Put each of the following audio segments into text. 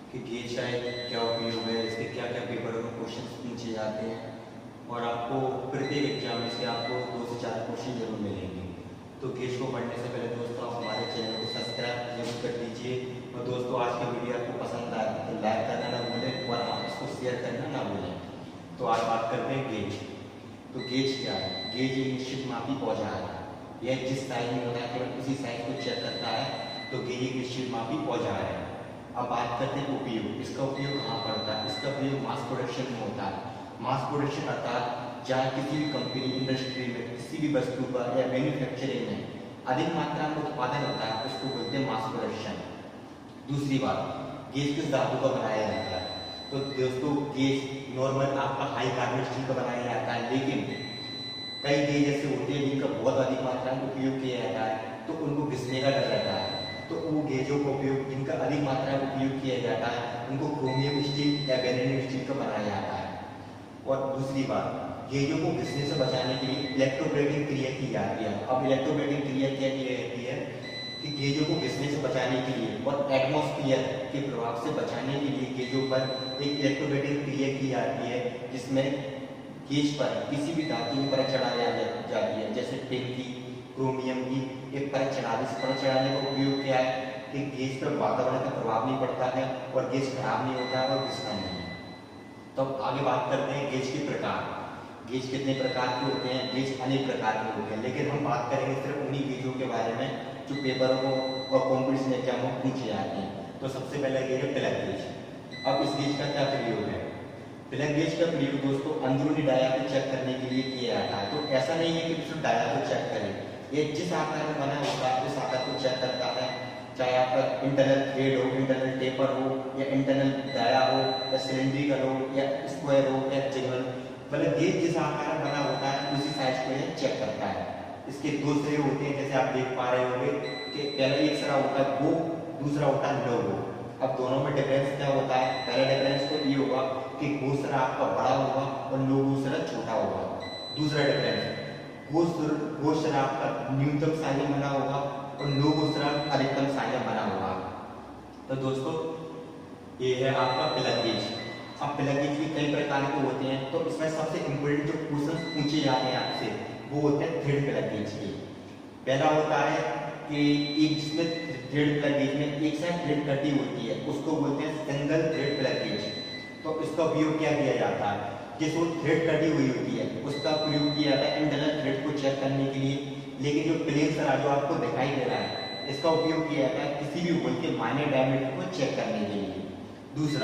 कि गेज का क्या उपयोग है, इसके क्या क्या पेपरों में क्वेश्चन पूछे जाते हैं, और आपको प्रत्येक एग्जाम में से आपको 2 से 4 क्वेश्चन जरूर मिलेंगे। तो गेज को पढ़ने से पहले दोस्तों आप हमारे चैनल को सब्सक्राइब जरूर कर दीजिए, और दोस्तों आज की वीडियो आपको पसंद आए तो लाइक करना ना भूलें और आप इसको शेयर करना ना भूलें। तो आज बात करते हैं गेज। तो गेज क्या है? गेज एक निश्चित मापी औजार है, यह जिस साइज में होता है केवल उसी साइज को चेक करता है। तो गेज एक निश्चित मापी औजार है। अब बात करते हैं उपयोग। इसका उपयोग कहाँ पर होता है? इसका उपयोग मास प्रोडक्शन में होता है। मास प्रोडक्शन अर्थात चाहे किसी भी कंपनी, इंडस्ट्री में किसी भी वस्तु का या मैन्युफैक्चरिंग में अधिक मात्रा में उत्पादन होता है, उसको बोलते हैं मास प्रोडक्शन। दूसरी बात, गेज किस धातु का बनाया जाता है? तो दोस्तों गेज नॉर्मल आपका हाई कार्बन स्टील का बनाया जाता है, लेकिन कई गेज ऐसे होते हैं जिनका बहुत अधिक मात्रा में उपयोग किया जाता है, तो उनको घिसने का डर रहता है। तो वो गेजों का उपयोग जिनका अधिक मात्रा में उपयोग किया जाता है उनको क्रोमियम स्टील या बेरिलियम स्टील का बनाया जाता है। और दूसरी बात, गेजों को घिसने से बचाने के लिए इलेक्ट्रोप्लेटिंग क्रिया की जाती है। अब इलेक्ट्रोप्लेटिंग क्रिया क्या की जाती है कि गेजों को घिसने से बचाने के लिए और एटमॉस्फेयर के प्रभाव से बचाने के लिए गेजों पर एक इलेक्ट्रोप्लेटिंग क्रिया की जाती है, जिसमें गेज पर किसी भी धातु की परत चढ़ाई जाती है, जैसे टिन की, क्रोमियम की एक परत चढ़ा दी। परत चढ़ाने का उपयोग क्या है कि गेज पर वातावरण का प्रभाव नहीं पड़ता है और गेज खराब नहीं होता है और घिसता नहीं है। तो आगे बात करते हैं गेज के प्रकार। गेज कितने प्रकार के होते हैं? गेज अनेक प्रकार के होते हैं, लेकिन हम बात करेंगे सिर्फ उन्हीं गेजों के बारे में जो पेपरों को और कॉम्पिटिशन एग्जाम में पूछे जाते हैं। तो सबसे पहला गेज है प्लग गेज। अब इस गेज का क्या प्रयोग है? प्लग गेज का प्रयोग दोस्तों अंदरूनी डाया को चेक करने के लिए किया जाता है। तो ऐसा नहीं है कि सिर्फ डाया को चेक करें, ये जिस आकार में बना होता है उस आकार को चेक करता है, चाहे आपका इंटरनल थ्रेड हो, इंटरनल टेपर हो, या इंटरनल डाया हो, या सिलेंड्रिकल हो, या स्क्वायर हो, या रेक्टेंगुलर, मतलब गेज जिस आकार में बना होता है उसी साइज को ये चेक करता है। इसके 2 सिरे होते हैं, जैसे आप देख पा रहे होंगे कि पहला एक सिरा होता है गो, दूसरा होता है नो गो। अब दोनों में डिफरेंस क्या होता है? पहला डिफरेंस तो ये होगा कि गो सिरा आपका बड़ा होगा और नो गो सिरा छोटा होगा। दूसरा डिफरेंस, गो सिरा आपका न्यूनतम साइज में बना होगा और नो गो सिरा अधिकतम साइज में बना होगा। तो दोस्तों ये है आपका प्लग गेज। अब प्लग गेज भी कई प्रकार के होते हैं, तो इसमें सबसे इम्पोर्टेंट जो क्वेश्चन पूछे जाते हैं आपसे वो होते हैं थ्रेड प्लग गेज के। पहला होता है कि एक जिसमें थ्रेड प्लग गेज में एक साइड थ्रेड कटी होती है उसको बोलते हैं सिंगल थ्रेड प्लग गेज। तो इसका उपयोग क्या किया जाता है? जिस वो थ्रेड कटी हुई होती है उसका प्रयोग किया जाता है इंटरनल थ्रेड को चेक करने के लिए। लेकिन जो प्लेन सरा जो आपको दिखाई दे रहा है इसका उपयोग किया जाता है किसी भी होल के माइनर डायमीटर को चेक करने के लिए। दूसरा,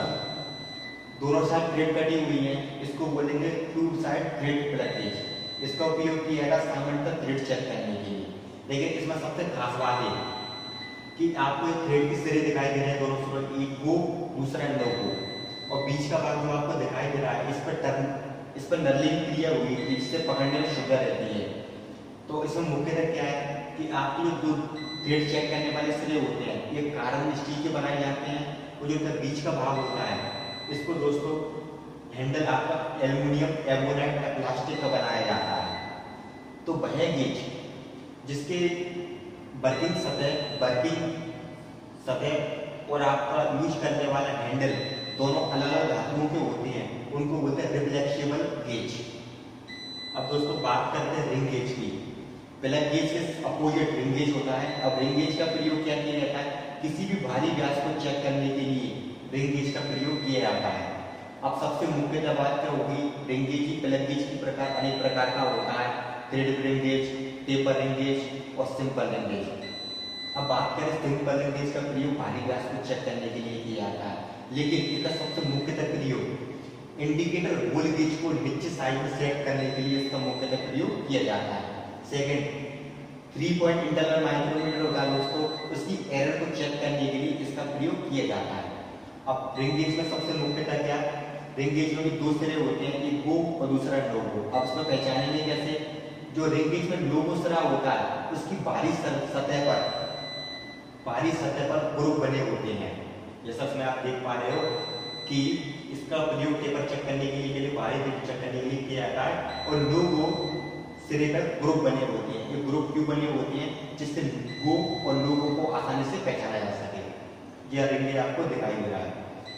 दोनों साइड थ्रेड कटी हुई है, इसको बोलेंगे two side thread plug gauge. इसका उपयोग किया जाता है समानांतर थ्रेड चेक करने के लिए। लेकिन इसमें सबसे खास बात है कि आपको एक थ्रेड के सिरे दिखाई दे रहे हैं दोनों सिरों, एक गो दूसरा नो गो, और बीच का भाग जो आपको दिखाई दे रहा है इस पर नर्लिंग क्रिया हुई है जिससे पकड़ने में सुविधा रहती है। तो इसमें मुख्यतः क्या है कि आपके जो थ्रेड चेक करने वाले सिरे होते हैं ये कार्बन स्टील के बनाए जाते हैं, और जो बीच का भाग होता है इसको दोस्तों हैंडल आपका एल्युमिनियम, एबोनाइट या प्लास्टिक का बनाया जाता है। तो वह गेज जिसके वर्किंग सतह और आपका यूज करने वाला हैंडल दोनों अलग अलग धातुओं के होते हैं उनको बोलते हैं रिफ्लेक्सिबल गेज। अब दोस्तों बात करते हैं रिंग गेज की। प्लग गेज के अपोजिट रिंग गेज होता है। अब रिंग गेज का प्रयोग क्या किया जाता है? किसी भी भारी व्यास को चेक करने के लिए रिंग गेज का प्रयोग किया जाता है। अब सबसे मुख्य बात क्या होगी? रिंग गेज की प्लग गेज की प्रकार अनेक प्रकार का होता है, thread ring gauge, taper ring gauge और सिंपल रिंग गेज। अब बात करें सिंपल रिंग गेज का प्रयोग भारी व्यास को चेक करने के लिए किया जाता है, लेकिन इसका सबसे मुख्यतः प्रयोग इंडिकेटर होल गेज को निश्चित साइज में सेट करने के लिए इसका मुख्यतः प्रयोग किया जाता है। सेकंड, 3 पॉइंट इंटरनल माइक्रोमीटर होता है दोस्तों, उसकी एरर को चेक करने के लिए इसका प्रयोग किया जाता है। अब रिंग गेज में सबसे मुख्यतः क्या? रिंग गेज में भी 2 सिरे होते हैं, एक गो और दूसरा नो गो। अब इसमें पहचानेंगे कैसे? जो रिंग गेज में नो गो सिरा होता है उसकी बाहरी सतह पर ग्रुप बने होते हैं, जैसा इसमें आप देख पा रहे हो कि इसका प्रयोग पेपर चेक करने के लिए बाहरी चेक करने के लिए किया जाता है। और नो गो सिरे पर ग्रुप बने होते हैं। ये ग्रुप क्यों बने होते हैं? जिससे गो और नो गो को आसानी से पहचाना जा सके। यह रिंग गेज आपको दिखाई दे रहा है।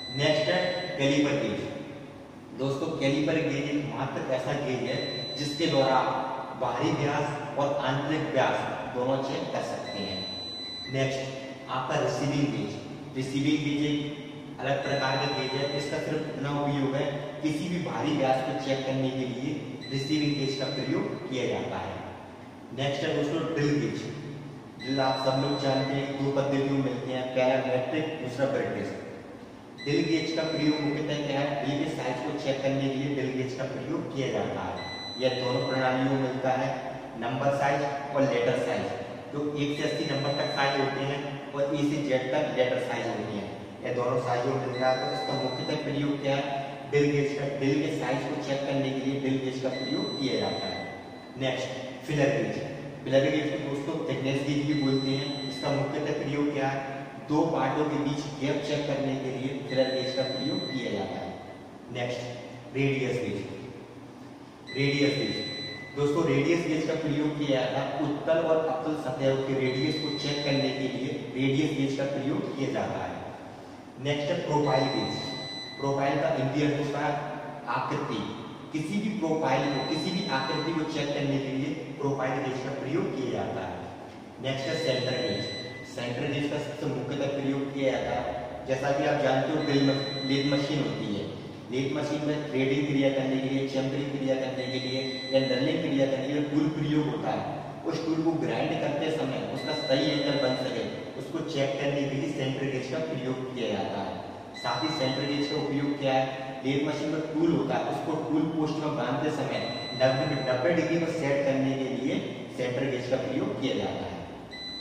नेक्स्ट है कैलिपर गेज। दोस्तों कैलिपर गेज एक मात्र ऐसा गेज है जिसके द्वारा बाहरी व्यास और आंतरिक व्यास दोनों चेक कर सकते हैं। नेक्स्ट आपका रिसीविंग गेज। रिसीविंग गेज एक अलग प्रकार का गेज है, इसका सिर्फ इतना उपयोग है किसी भी बाहरी व्यास को चेक करने के लिए रिसीविंग गेज का प्रयोग किया जाता है। नेक्स्ट है दोस्तों ड्रिल गेज। ड्रिल आप सब लोग जानते हैं दो पद्धतियों में मिलते हैं, पहला मैट्रिक, दूसरा ब्रिटिश। ड्रिल गेज का प्रयोग मुख्यतः क्या है, ड्रिल के साइज को चेक करने के लिए ड्रिल गेज का प्रयोग किया जाता है। यह दोनों प्रणालियों में मिलता है, नंबर साइज और लेटर साइज, जो 1 से 80 नंबर तक साइज होते हैं और E से Z तक लेटर साइज होती है। यह दोनों साइजों में मिलता है। तो इसका मुख्यतः प्रयोग क्या है, ड्रिल गेज का, ड्रिल के साइज को चेक करने के लिए ड्रिल गेज का प्रयोग किया जाता है। Next feeler gauge. Feeler gauge को दोस्तों थिकनेस गेज भी बोलते हैं। इसका मुख्यतः प्रयोग क्या है, दो पार्टों के बीच गैप चेक करने के लिए फिलर गेज का प्रयोग किया जाता है। Next radius gauge. Radius gauge दोस्तों, रेडियस गेज का प्रयोग किया जाता है उत्तल और अवतल सतहों के रेडियस को चेक करने के लिए रेडियस गेज का प्रयोग किया जाता है। नेक्स्ट है प्रोफाइल गेज। प्रोफाइल का हिंदी अर्थ होता है आकृति। किसी भी प्रोफाइल को, किसी भी आकृति को चेक करने के लिए प्रोफाइल गेज का प्रयोग किया जाता है। नेक्स्ट है सेंटर गेज। सेंटर गेज का सबसे मुख्यतः प्रयोग किया जाता है, जैसा कि आप जानते हो लेथ मशीन होती है। लेथ मशीन में थ्रेडिंग क्रिया करने के लिए, चेम्बरिंग क्रिया करने के लिए या नर्लिंग क्रिया करने के लिए टूल प्रयोग होता है। उस टूल को ग्राइंड करते समय उसका सही एंगल बन सके, उसको चेक करने के लिए सेंटर गेज का प्रयोग किया जाता है। साथ ही सेंटर गेज का उपयोग क्या है, लेथ मशीन में टूल होता है, उसको टूल पोस्ट में बांधते समय 90 डिग्री पर सेट करने के लिए सेंटर गेज का प्रयोग किया जाता है।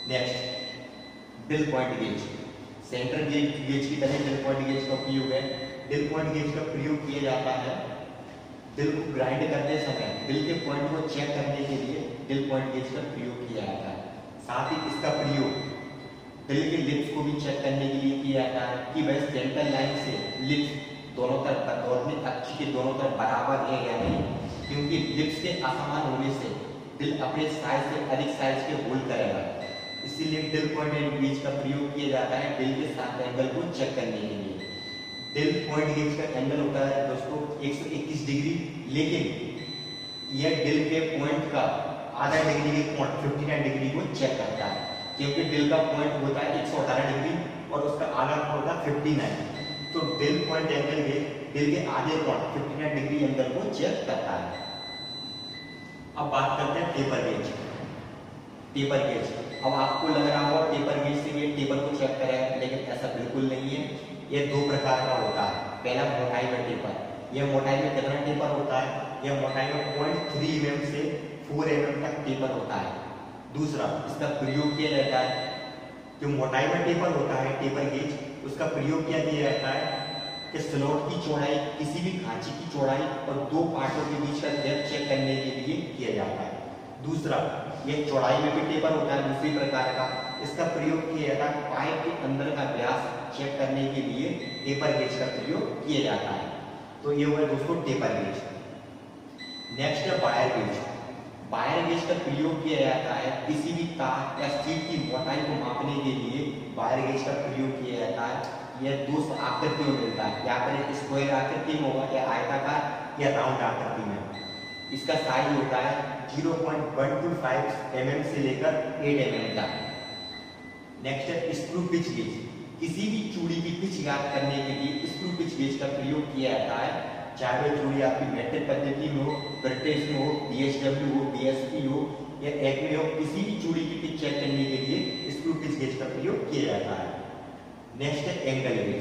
Next drill point gauge. Centre gauge की तरह ड्रिल पॉइंट गेज का उपयोग है। ड्रिल पॉइंट गेज का प्रयोग किया जाता है ड्रिल को ग्राइंड करते समय ड्रिल के पॉइंट को चेक करने के लिए ड्रिल पॉइंट गेज का प्रयोग किया जाता है। साथ ही इसका प्रयोग ड्रिल के लिप्स को भी चेक करने के लिए किया जाता है कि वह सेंटर लाइन से लिप्स दोनों तरफ अक्ष के दोनों तरफ बराबर है या नहीं, क्योंकि लिप्स के असमान होने से ड्रिल अपने साइज से अधिक साइज के होल करेगा। इसीलिए ड्रिल पॉइंट गेज का प्रयोग किया जाता है ड्रिल के साथ एंगल को चेक करने के लिए। ड्रिल पॉइंट गेज का एंगल होता है दोस्तों 121 डिग्री, लेकिन यह ड्रिल के पॉइंट का आधा डिग्री के कोण 59 डिग्री को चेक करता है, क्योंकि ड्रिल का पॉइंट होता है 118 डिग्री और उसका आधा कोण होता है 59। तो drill point angle gauge drill के आधे कोण 59 डिग्री एंगल को चेक करता है। अब बात करते हैं टेपर गेज। टेपर गेज, अब आपको लग रहा होगा टेपर गेज से ये टेपर को चेक करेगा, लेकिन ऐसा बिल्कुल नहीं है। ये दो प्रकार का होता है। पहला मोटाई में टेपर। यह मोटाई में कितना टेपर होता है, यह मोटाई में 0.3 mm से 4 mm तक टेपर होता है। दूसरा, इसका प्रयोग किया जाता है, जो मोटाई में टेपर होता है टेपर गेज, उसका प्रयोग क्या किया जाता है कि स्लॉट की चौड़ाई, किसी भी खांची की चौड़ाई और दो पार्टों के बीच का गैप चेक करने के लिए किया जाता है। दूसरा, यह चौड़ाई में भी टेपर होता है दूसरी प्रकार का। इसका प्रयोग किया जाता है पाइप के अंदर का व्यास चेक करने के लिए टेपर गेज का प्रयोग किया जाता है। तो ये हुआ दोस्तों टेपर गेज। नेक्स्ट है वायर गेज। वायर गेज का प्रयोग किया जाता है किसी भी तार या शीट की मोटाई को मापने के लिए वायर गेज का प्रयोग किया जाता है। यह दो आकृतियों में मिलता है, या फिर स्क्वायर आकृति में होगा या आयताकार या राउंड आकृति में। इसका साइज होता है 0.125 mm से लेकर 8 mm तक। नेक्स्ट है स्क्रू पिच गेज। किसी भी चूड़ी की पिच ज्ञात करने के लिए स्क्रू पिच गेज का प्रयोग किया जाता है, चाहे वह चूड़ी आपकी मैट्रिक पद्धति में हो, ब्रिटिश में हो, DSW हो, DSP हो या एक्मे हो, किसी भी चूड़ी की पिच चेक करने के लिए स्क्रू पिच गेज का प्रयोग किया जाता है। नेक्स्ट है एंगल गेज।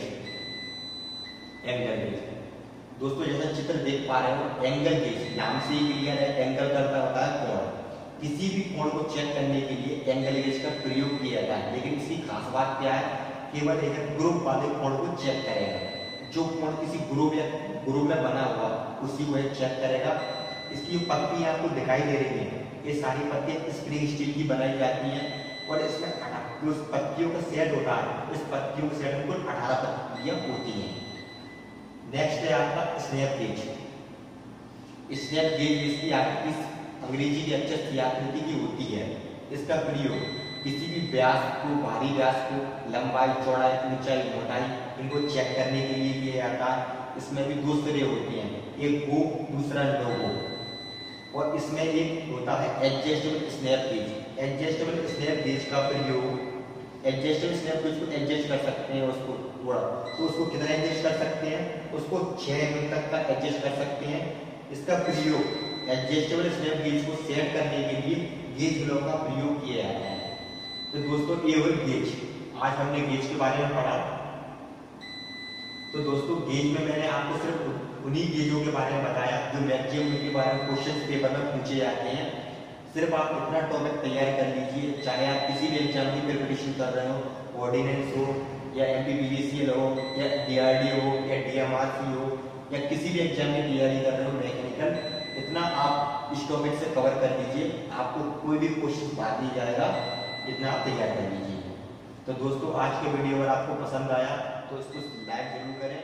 एंगल गेज दोस्तों, जैसा चित्र देख पा रहे हो, एंगल गेज नाम से ही क्लियर है, एंगल करता होता है कोण। किसी भी कोण को चेक करने के लिए एंगल गेज का प्रयोग किया जाता है, लेकिन इसकी खास बात क्या है, केवल एक ग्रुप वाले कोण को चेक करेगा। जो कोण किसी ग्रुप में बना हुआ उसी को चेक करेगा। इसकी पत्तियां आपको दिखाई दे रही हैं, ये सारी पत्तियां स्प्रिंग स्टील की बनाई जाती हैं और इसमें उस पत्तियों का सेट होता है। इस पत्तियों के सेट में कुल 18 पत्तियां होती हैं। नेक्स्ट है आपका स्नैप गेज। स्नैप गेज इसकी आकृति अंग्रेजी के अक्षर की आकृति की होती है। इसका प्रयोग किसी भी व्यास को, बाहरी व्यास को, लंबाई, चौड़ाई, ऊंचाई, मोटाई, इनको चेक करने के लिए किया जाता है। इसमें भी दो सिरे होते हैं, एक गो, दूसरा नो गो। और इसमें एक होता है adjustable snap gauge. Adjustable snap gauge का प्रयोग, एडजस्टेबल स्नैप गेज को एडजस्ट कर सकते हैं, उसको थोड़ा, तो उसको कितना एडजस्ट कर सकते हैं, उसको 6 mm तक का एडजस्ट कर सकते हैं। इसका प्रयोग एडजस्टेबल स्नैप गेज को सेट करने के लिए गेज ब्लॉक का प्रयोग किया जाता है। तो दोस्तों ये हुई गेज। आज हमने गेज के बारे में पढ़ा। तो दोस्तों गेज में मैंने आपको सिर्फ उन्हीं गेजों के बारे में बताया जो मैक्सिमम के बारे में क्वेश्चन पेपर में पूछे जाते हैं। सिर्फ आप इतना टॉपिक तैयार कर लीजिए, चाहे आप किसी भी एग्जाम की प्रिपरेशन कर रहे हो, ऑर्डिनेंस हो या MPPGCL हो या DRD हो या DMRC हो या किसी भी एग्जाम की तैयारी कर रहे हो मैकेनिकल, इतना आप इस टॉपिक से कवर कर लीजिए, आपको कोई भी क्वेश्चन बात नहीं जाएगा, इतना आप तैयार कर लीजिए। तो दोस्तों आज के वीडियो अगर आपको पसंद आया तो इसको लाइक जरूर करें।